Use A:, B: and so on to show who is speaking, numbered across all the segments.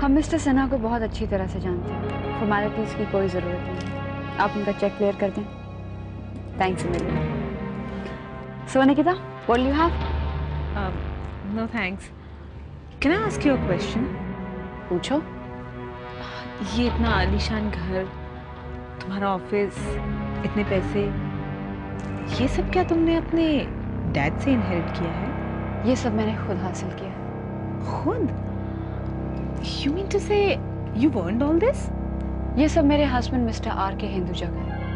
A: हम मिस्टर सिन्हा को बहुत अच्छी तरह से जानते हैं, फॉर्मेलिटीज की कोई ज़रूरत नहीं। आप उनका चेक क्लियर कर दें। Thanks Amelia. So Nikita, what do you have?
B: No thanks. Can I ask you a question?
A: पूछो।
B: ये इतना आलीशान घर, तुम्हारा ऑफिस, इतने पैसे, ये सब क्या तुमने अपने डैड से इनहेरिट किया है?
A: ये सब मैंने खुद हासिल किया है।
B: खुद? You mean to say you've earned all this?
A: ये सब मेरे हस्बैंड मिस्टर आर के हिंदू जगह है।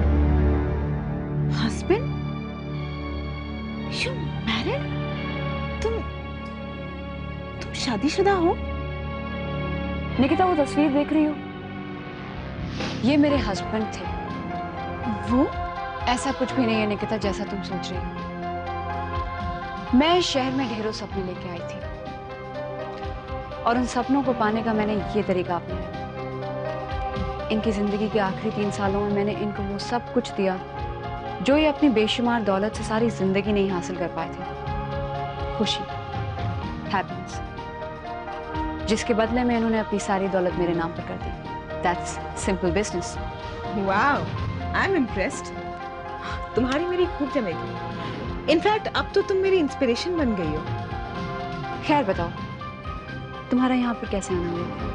B: हस्बैंड? You married? तुम शादीशुदा हो?
A: निकिता, वो तस्वीर देख रही हो? ये मेरे हस्बैंड थे।
B: वो?
A: ऐसा कुछ भी नहीं है निकिता जैसा तुम सोच रही हो। मैं इस शहर में ढेरों सपने लेके आई थी और उन सपनों को पाने का मैंने ये तरीका अपनाया। इनकी जिंदगी के आखिरी 3 सालों में मैंने इनको वो सब कुछ दिया जो ये अपनी बेशुमार दौलत से सारी जिंदगी नहीं हासिल कर पाए थे। खुशी, हैप्पीनेस, जिसके बदले में इन्होंने अपनी सारी दौलत मेरे नाम पर कर दी। That's simple business.
B: Wow, I am impressed. तुम्हारी मेरी खूब जमेगी। इनफैक्ट अब तो तुम मेरी इंस्पिरेशन बन गई हो।
A: खैर बताओ, तुम्हारा यहाँ पर कैसे आना हुआ?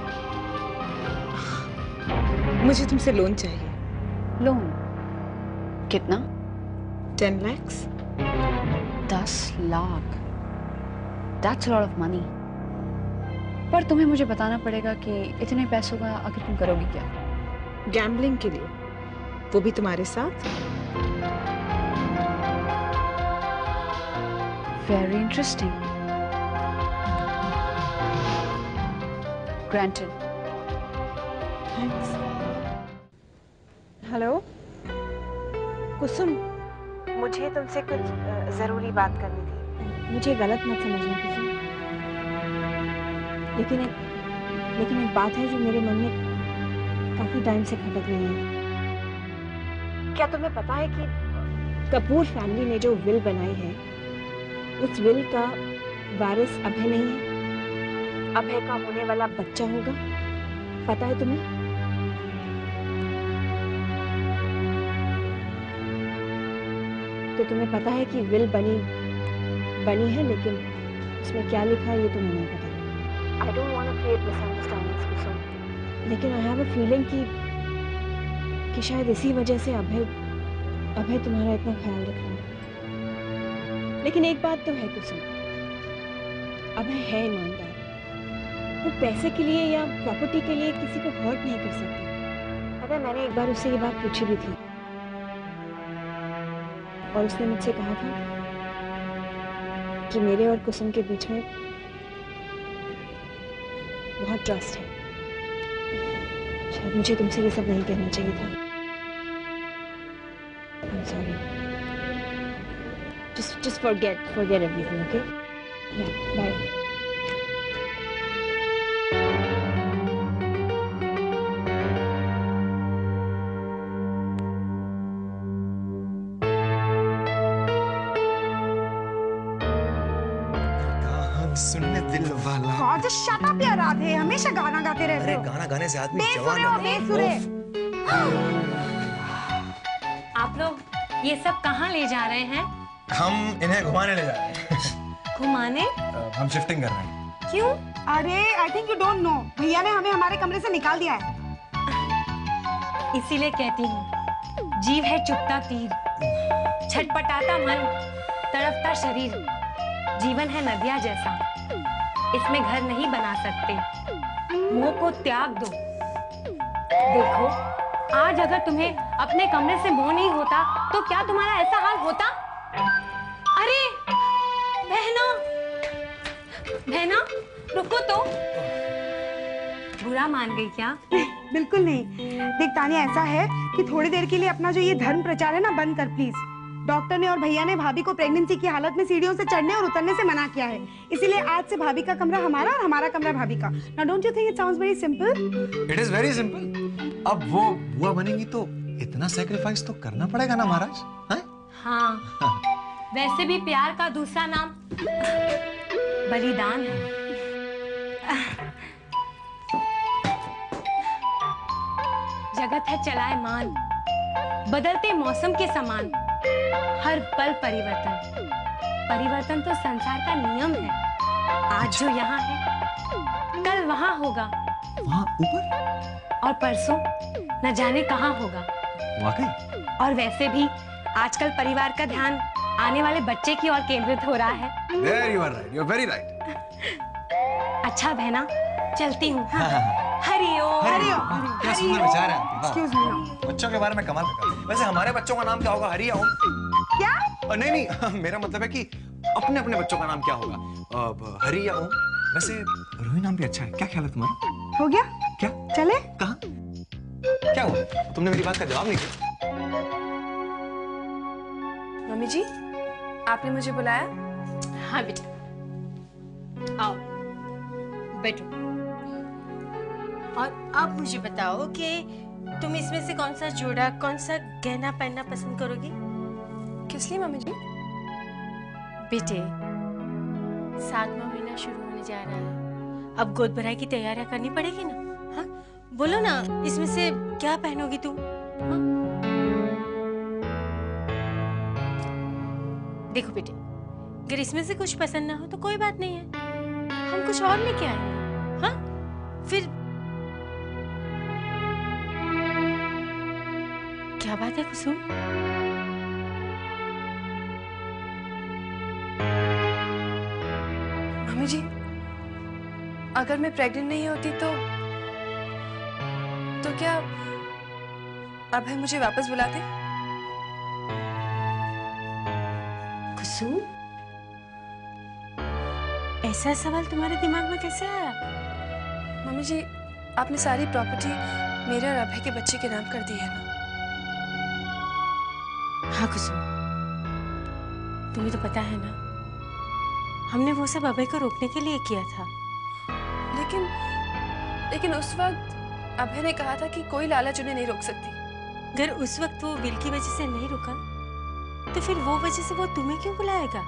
B: मुझे तुमसे लोन चाहिए।
A: लोन? कितना?
B: 10 lakhs।
A: 10 lakh? That's a lot of money। पर तुम्हें मुझे बताना पड़ेगा कि इतने पैसों का आखिर तुम करोगी क्या?
B: गैम्बलिंग के लिए, वो भी तुम्हारे साथ।
A: Very interesting। Granted।
B: Thanks। Hello Kusum, मुझे तुमसे कुछ जरूरी बात करनी थी। मुझे गलत मत समझना कुसुम, लेकिन एक बात है जो मेरे मन में काफी टाइम से खटक रही है। क्या तुम्हें पता है कि कपूर फैमिली ने जो विल बनाई है, उस विल का वारिस अभय नहीं है। अभय का होने वाला बच्चा होगा। पता है तुम्हें? तो तुम्हें पता है कि विल बनी है, लेकिन उसमें क्या लिखा है ये तुम्हें नहीं पता। I don't want to create misunderstandings, Kusum. लेकिन I have a feeling कि शायद इसी वजह से अभय तुम्हारा इतना ख्याल रख रहा है। लेकिन एक बात तो है कुसुम, अभय है ईमानदार। वो पैसे के लिए या प्रॉपर्टी के लिए किसी को हर्ट नहीं कर सकता। पता है, मैंने एक बार उससे ये बात पूछी भी थी और उसने मुझसे कहा था कि मेरे और कुसुम के बीच में बहुत ट्रस्ट है। शायद मुझे तुमसे ये सब नहीं कहना चाहिए था। I'm sorry. Just forget everything, okay? Yeah, bye.
C: सुनने दिल वाला।
D: God, just shut up यार राधे, हमेशा गाना गाते रहते हो।
C: गाना गाने से आदमी जवान होता है।
D: बेसुरे।
E: आप लोग ये सब कहाँ ले जा रहे हैं?
C: हम इन्हें घुमाने ले जा रहे हैं।
E: घुमाने?
C: हम शिफ्टिंग कर रहे हैं।
E: क्यों?
D: अरे I think you don't know, भैया ने हमें हमारे कमरे से निकाल दिया है।
E: इसीलिए कहती हूँ, जीव है चुपता तीर, छटपटाता मन, तड़पता शरीर। जीवन है नदिया जैसा, इसमें घर नहीं बना सकते। मोह को त्याग दो। देखो, आज अगर तुम्हें अपने कमरे से मोह नहीं होता तो क्या तुम्हारा ऐसा हाल होता? अरे बहना रुको तो। बुरा मान गई क्या?
D: बिल्कुल नहीं। देख तानिया, ऐसा है कि थोड़ी देर के लिए अपना जो ये धर्म प्रचार है ना, बंद कर प्लीज। डॉक्टर ने और भैया ने भाभी को प्रेगनेंसी की हालत में सीढ़ियों से चढ़ने और उतरने से मना किया है। इसीलिए आज से भाभी का कमरा हमारा और हमारा कमरा भाभी का। Now don't you think it sounds very simple?
C: It is very simple। अब वो बुआ बनेगी तो इतना सैक्रिफाइस तो करना पड़ेगा ना महाराज?
E: हाँ। वैसे भी प्यार का दूसरा नाम बलिदान है। जगत है चलायमान, बदलते मौसम के समान, हर पल परिवर्तन। परिवर्तन तो संसार का नियम है। आज जो यहाँ है कल वहाँ होगा,
C: वहाँ ऊपर,
E: और परसों न जाने कहाँ होगा।
C: वाकई?
E: और वैसे भी आजकल परिवार का ध्यान आने वाले बच्चे की ओर केंद्रित हो रहा है।
C: There you are right. You are very right.
E: अच्छा बहना, चलती हूँ। हरिओम।
D: हरिओम।
C: क्या सुंदर विचार है आपके।
D: Excuse me.
C: बच्चों के बारे में कमाल का। वैसे हमारे बच्चों का नाम क्या होगा? हरि या ओम?
D: क्या?
C: नहीं नहीं, मेरा मतलब है कि अपने अपने बच्चों का नाम क्या होगा? हरि या ओम? वैसे रोही नाम भी अच्छा है। क्या ख्याल है तुम्हारा?
D: हो गया?
C: क्या?
D: चले?
C: कहाँ? क्या हुआ? तुमने मेरी बात का जवाब नहीं दिया।
F: मम्मी जी, आपने मुझे बुलाया?
E: हाँ बेटा, आओ बैठो। और अब मुझे बताओ कि तुम इसमें से कौन सा जोड़ा, कौन सा गहना पहनना पसंद करोगी?
F: किस लिए मम्मी जी?
E: बेटे, 7वां महीना शुरू होने जा रहा है। अब गोद भराई की तैयारियां करनी पड़ेगी ना। हाँ, बोलो ना, इसमें से क्या पहनोगी तुम? हाँ? देखो बेटे, अगर इसमें से कुछ पसंद ना हो तो कोई बात नहीं है, हम कुछ और लेके आएंगे। हाँ, फिर क्या बात है कुसुम?
F: मम्मी जी, अगर मैं प्रेग्नेंट नहीं होती तो क्या अभय मुझे वापस बुलाते?
E: कुसुम, ऐसा सवाल तुम्हारे दिमाग में कैसे आया?
F: मम्मी जी, आपने सारी प्रॉपर्टी मेरे और अभय के बच्चे के नाम कर दी है ना?
E: हाँ कुसुम, तुम्हें तो पता है ना, हमने वो सब अभय को रोकने के लिए किया था।
F: लेकिन उस वक्त अभय ने कहा था कि कोई लालच उन्हें नहीं रोक सकती।
E: अगर उस वक्त वो विल की वजह से नहीं रुका तो फिर वो वजह से वो तुम्हें क्यों बुलाएगा?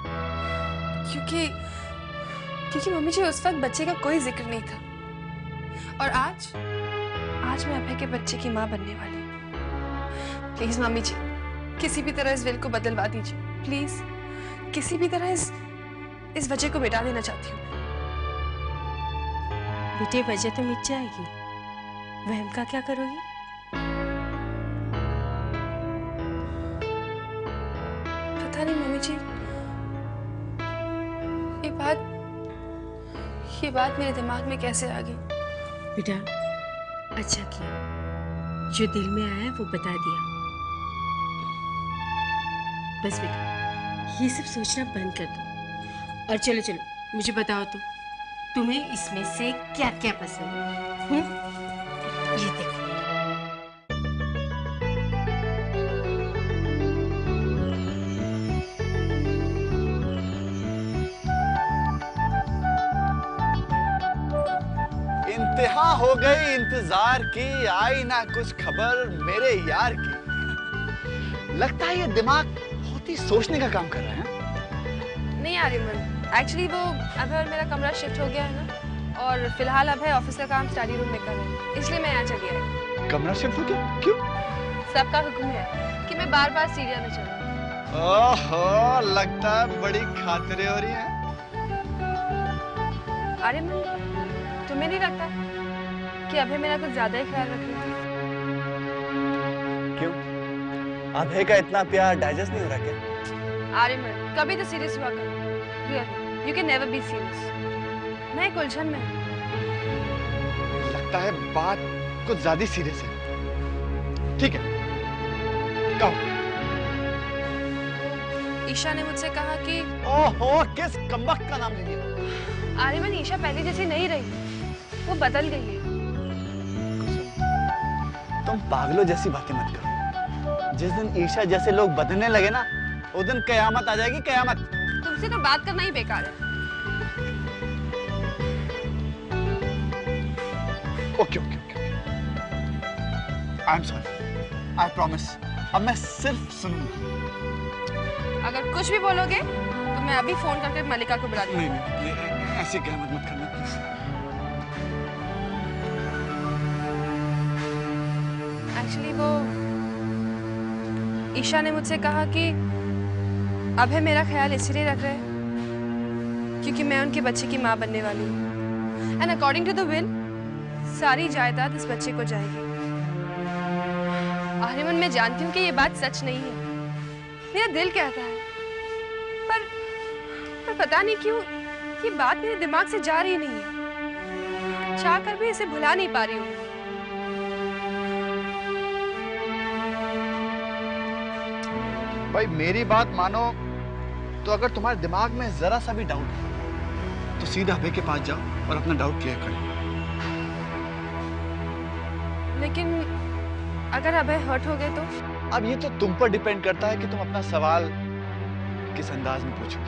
F: क्योंकि मम्मी जी, उस वक्त बच्चे का कोई जिक्र नहीं था। और आज मैं अभय के बच्चे की माँ बनने वाली हूँ। प्लीज मम्मी जी, किसी भी तरह इस विल को बदलवा दीजिए। प्लीज, किसी भी तरह इस वजह को मिटा देना चाहती हूँ।
E: बेटे, वजह तो मिट जाएगी, वहम का क्या करोगी?
F: पता नहीं मम्मी जी, ये बात मेरे दिमाग में कैसे आ गई।
E: बेटा, अच्छा किया, जो दिल में आया वो बता दिया। बस बेटा, ये सब सोचना बंद कर दो और चलो चलो मुझे बताओ तुम्हें इसमें से क्या क्या पसंद है? ये देखो।
G: इंतहा हो गई इंतजार की, आई ना कुछ खबर मेरे यार की। लगता है ये दिमाग बहुत ही सोचने का काम कर रहा है।
F: नहीं आर्यमन, एक्चुअली वो अभय और मेरा कमरा शिफ्ट हो गया है ना, और फिलहाल अभय ऑफिस का काम स्टडी रूम में कर रहे हैं, इसलिए मैं यहाँ चली आई।
G: कमरा शिफ्ट हो गया? क्यों?
F: सबका हुक्म है कि मैं बार-बार सीढ़ियाँ न चढ़ूं।
G: ओहो, लगता है बड़ी खातिरें हो रही हैं।
F: आर्यमन, तुम्हें नहीं लगता कि अभय मेरा कुछ ज्यादा ही ख्याल रख रही है?
G: क्यों? अभय का इतना प्यार डाइजेस्ट नहीं हो रहा क्या?
F: आर्यमन, कभी तो सीरियस हुआ करो। Really, you can never be serious. मैं एक उलझन में हूँ।
G: लगता है बात कुछ ज्यादा सीरियस है। ठीक है, कहो।
F: ईशा ने मुझसे कहा कि
G: ओहो, किस कमबख्त का नाम ले लिया?
F: आर्यमन, ईशा पहले जैसी नहीं रही, वो बदल गई है।
G: तुम पागलों जैसी बातें मत करो। जिस दिन ईशा जैसे लोग बदलने लगे ना, उस दिन कयामत आ जाएगी, कयामत।
F: तुमसे तो बात करना ही बेकार है।
G: Okay okay okay, I am sorry, I promise. अब मैं सिर्फ सुनूंगा।
F: अगर कुछ भी बोलोगे तो मैं अभी फोन करके मलिका को बुला दूंगी।
G: नहीं, ऐसी कहमत मत करना प्लीज।
F: एक्चुअली वो ईशा ने मुझसे कहा कि अभय मेरा ख्याल इसलिए रख रहे हैं क्योंकि मैं उनके बच्चे की माँ बनने वाली हूँ। And according to the will सारी जायदाद इस बच्चे को जाएगी। आर्यमन, मैं जानती हूँ कि ये बात सच नहीं है, मेरा दिल कहता है, पर पता नहीं क्यों ये बात मेरे दिमाग से जा रही नहीं है। चाह कर भी इसे भुला नहीं पा रही हूँ।
G: भाई मेरी बात मानो तो अगर तुम्हारे दिमाग में जरा सा भी डाउट है तो सीधा अभय के पास जाओ और अपना डाउट क्लियर करो।
F: लेकिन अगर अभय हर्ट हो गए तो?
G: अब ये तो तुम पर डिपेंड करता है कि तुम अपना सवाल किस अंदाज में पूछोगे।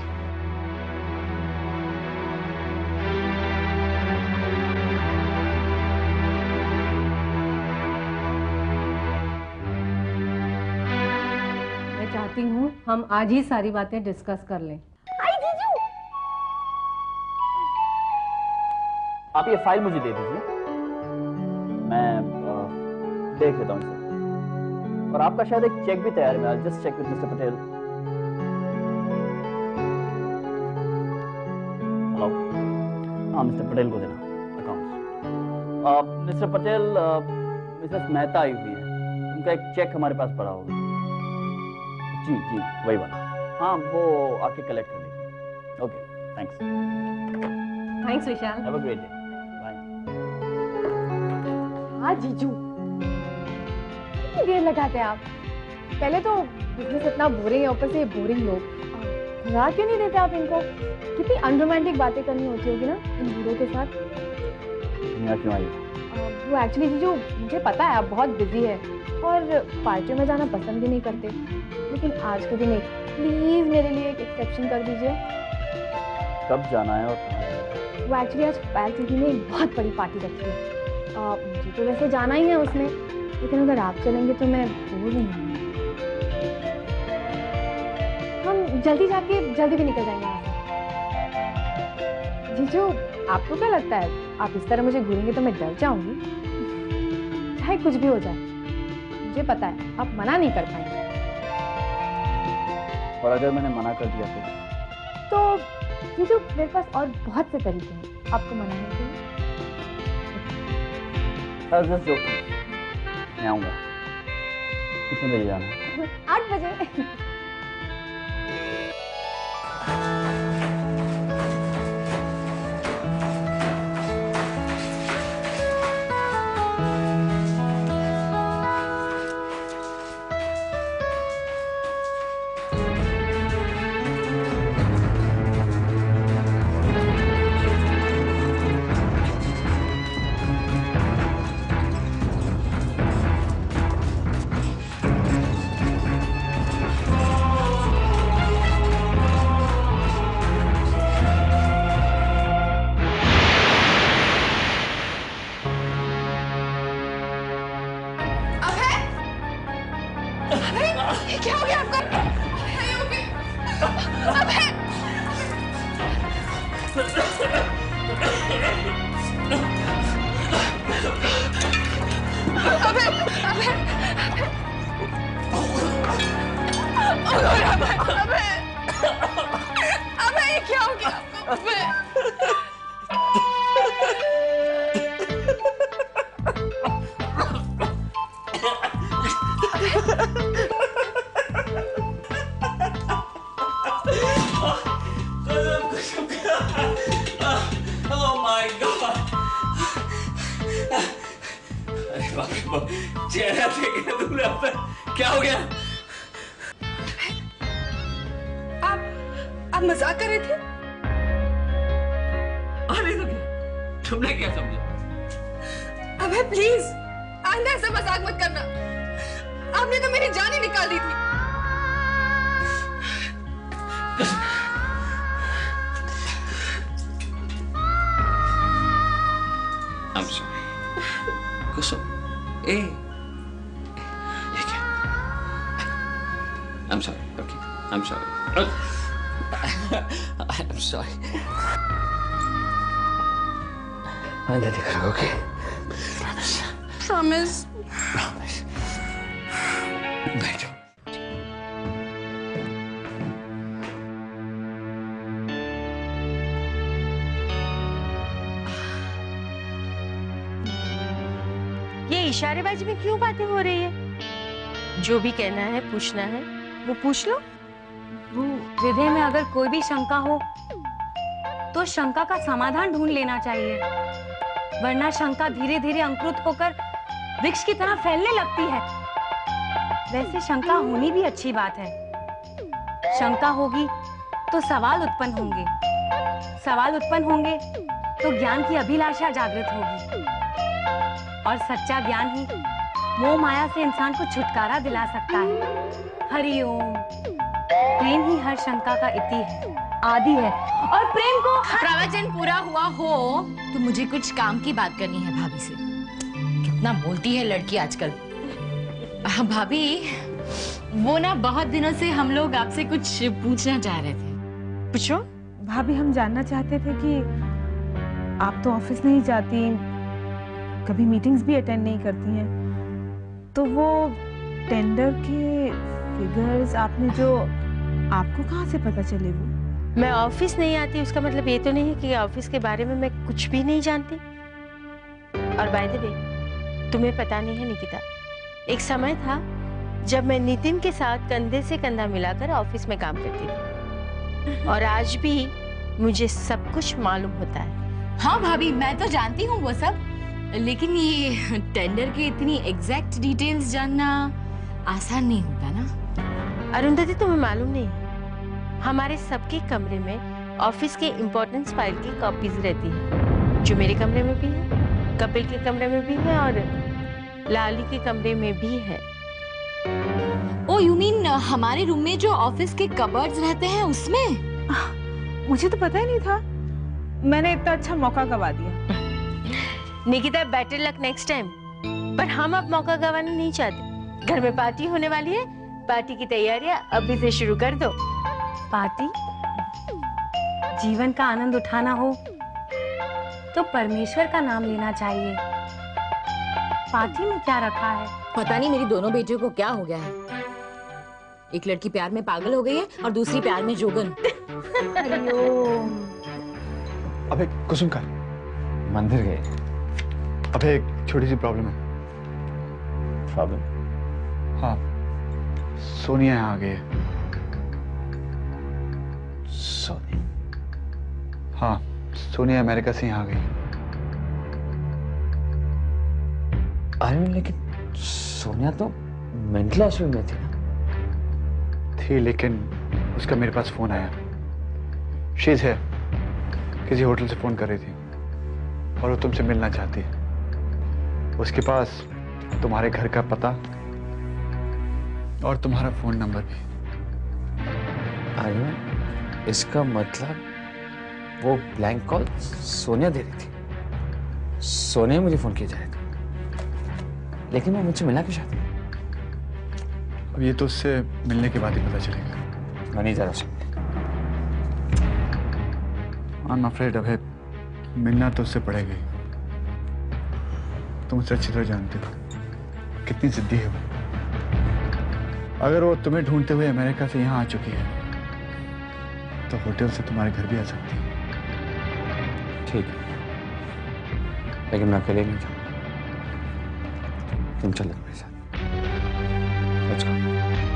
H: मैं चाहती हूँ हम आज ही सारी बातें डिस्कस कर लें।
I: आप ये फाइल मुझे दे दीजिए, मैं देख लेता हूँ इसे। और आपका शायद एक चेक भी तैयार है, मैं just check with mister Patel. Hello, हाँ मिस्टर पटेल को देना accounts. Mister Patel, missus Mehta आई हुई है, उनका एक चेक हमारे पास पड़ा होगा। जी जी वही वाला, हाँ वो आके कलेक्ट कर लेंगे। Okay thanks.
H: Thanks Vishal.
I: Have a great day.
B: हाँ जीजू, कितनी देर लगाते हैं आप? पहले तो बिजनेस इतना बोरिंग है, ऊपर से ये बोरिंग लोग। भगा क्यों नहीं देते आप इनको? कितनी अनरोमांटिक बातें करनी होती होगी ना इन बूढ़ों के साथ।
I: यहाँ क्यों आई?
B: वो एक्चुअली जीजू मुझे पता है आप बहुत बिजी है और पार्टियों में जाना पसंद भी नहीं करते, लेकिन आज के दिन प्लीज मेरे लिए एक एक्सेप्शन कर दीजिए।
I: कब जाना है और कहाँ है?
B: वो एक्चुअली आज पैल सिटी में एक बहुत बड़ी पार्टी रखी है। मुझे तो वैसे जाना ही है उसमें, लेकिन अगर आप चलेंगे तो मैं बोर नहीं हूँ। हम जल्दी जाके जल्दी भी निकल जाएंगे यहाँ से। जीजू आपको क्या लगता है आप इस तरह मुझे घूरेंगे तो मैं डर जाऊंगी? चाहे कुछ भी हो जाए, मुझे पता है आप मना नहीं कर पाएंगे।
I: और अगर मैंने मना कर दिया
B: तो जीजू मेरे पास और बहुत से तरीके हैं आपको मनाने के लिए।
I: जस्ट जोकिंग, मैं आऊँगा। कितने बजे जाना है?
B: 8 बजे।
J: चेहरा देखे तुमने अपना, क्या हो गया?
F: आप मजाक कर रहे थे?
J: अरे तो क्या, तुमने क्या समझा?
F: अबे प्लीज आइंदा ऐसा मजाक मत करना, आपने तो मेरी जान ही निकाल दी थी।
J: I'm sorry. कुसुम, ये क्या? I'm sorry. Okay, I'm sorry. I'm sorry. आइंदा नहीं करूँगा, okay?
F: Promise.
J: Promise. बैठो।
K: ये इशारेबाजी में क्यों बातें हो रही है? जो भी कहना है पूछना है वो पूछ लो।
E: हृदय में अगर कोई भी शंका हो तो शंका का समाधान ढूंढ लेना चाहिए, वरना शंका धीरे धीरे अंकुरित होकर वृक्ष की तरह फैलने लगती है। वैसे शंका होनी भी अच्छी बात है। शंका होगी तो सवाल उत्पन्न होंगे, सवाल उत्पन्न होंगे तो ज्ञान की अभिलाषा जागृत होगी, और सच्चा ज्ञान ही मोह माया से इंसान को छुटकारा दिला सकता है। हरिओम। प्रेम ही हर शंका का इति है, आदि है, और प्रेम को
L: प्रवचन पूरा हुआ हो तो मुझे कुछ काम की बात करनी है भाभी से। कितना बोलती है लड़की आजकल। भाभी, वो ना बहुत दिनों से हम लोग आपसे कुछ पूछना चाह रहे थे।
K: पूछो।
M: भाभी, हम जानना चाहते थे कि आप तो ऑफिस नहीं जाती, कभी मीटिंग्स भी अटेंड नहीं करती हैं, तो वो टेंडर के फिगर्स आपने जो, आपको कहाँ से पता चले? वो
K: मैं ऑफिस नहीं आती उसका मतलब ये तो नहीं है कि ऑफिस के बारे में मैं कुछ भी नहीं जानती। और बाय द वे, तुम्हें पता नहीं है निकिता, एक समय था जब मैं नितिन के साथ कंधे से कंधा मिलाकर ऑफिस में काम करती थी, और आज भी मुझे सब कुछ मालूम होता है।
L: हाँ भाभी, मैं तो जानती हूँ वो सब, लेकिन ये टेंडर के इतनी एग्जैक्ट डिटेल्स जानना आसान नहीं होता ना।
K: अरुंधति, तुम्हें मालूम नहीं है, हमारे सबके कमरे में ऑफिस के इम्पोर्टेंस फाइल की कॉपीज रहती है, जो मेरे कमरे में भी है, कपिल के कमरे में भी है, और लाली के कमरे में भी है।
L: ओ यू मीन हमारे रूम में जो ऑफिस के कबर्ड्स रहते हैं उसमें?
M: मुझे तो पता ही नहीं था, मैंने इतना अच्छा मौका गवा दिया।
K: Nikita, better luck next time. पर हम अब मौका गंवाना नहीं चाहते। घर में पार्टी होने वाली है, पार्टी की तैयारियां अभी से शुरू कर दो।
E: पार्टी? जीवन का आनंद उठाना हो तो परमेश्वर का नाम लेना चाहिए। पार्टी में क्या रखा है?
L: पता नहीं मेरी दोनों बेटियों को क्या हो गया है। एक लड़की प्यार में पागल हो गई है और दूसरी प्यार में जोगन।
C: अबे कुसुम का
J: मंदिर गए।
C: अबे एक छोटी सी प्रॉब्लम है।
J: प्रॉब्लम?
C: हाँ, सोनिया यहाँ आ गई है।
J: सोनिया?
C: हाँ, सोनिया अमेरिका से यहाँ आ गई।
J: अरे लेकिन सोनिया तो मेंटल हॉस्पिटल में थी ना?
C: थी, लेकिन उसका मेरे पास फोन आया। शीज है, किसी होटल से फोन कर रही थी और वो तुमसे मिलना चाहती है। उसके पास तुम्हारे घर का पता और तुम्हारा फोन नंबर भी।
J: अरे इसका मतलब वो ब्लैंक कॉल सोनिया दे रही थी। सोनिया मुझे फोन किया जाएगा, लेकिन वो मुझसे मिलना क्यों चाहती है?
C: अब ये तो उससे मिलने के बाद ही पता चलेगा।
J: मैं नहीं जा रहा।
C: I'm afraid अभय, मिलना तो उससे पड़ेगा ही। तुम उसे अच्छी तरह जानते हो कितनी जिद्दी है वो। अगर वो तुम्हें ढूंढते हुए अमेरिका से यहाँ आ चुकी है तो होटल से तुम्हारे घर भी आ सकती है।
J: ठीक है, लेकिन मैं अकेले नहीं जाऊंगा। तुम चलो मेरे साथ। Let's go.